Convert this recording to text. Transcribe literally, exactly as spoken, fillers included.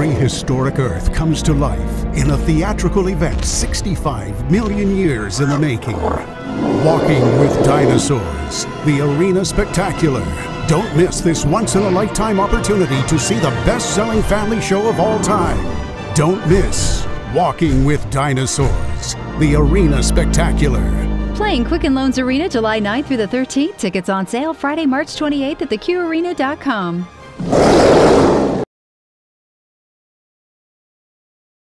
prehistoric Earth comes to life in a theatrical event sixty-five million years in the making. Walking with Dinosaurs, the Arena Spectacular. Don't miss this once-in-a-lifetime opportunity to see the best-selling family show of all time. Don't miss Walking with Dinosaurs, the Arena Spectacular. Playing Quicken Loans Arena July ninth through the thirteenth. Tickets on sale Friday, March twenty-eighth at the q arena dot com.